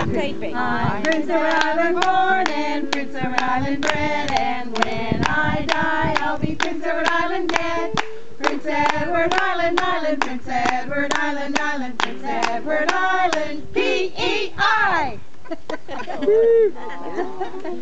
taping. I'm Prince Edward Island born and Prince Edward Island bred, and when I die I'll be Prince Edward Island dead. Prince Edward Island, Island, Prince Edward Island, Island, Prince Edward Island, PEI!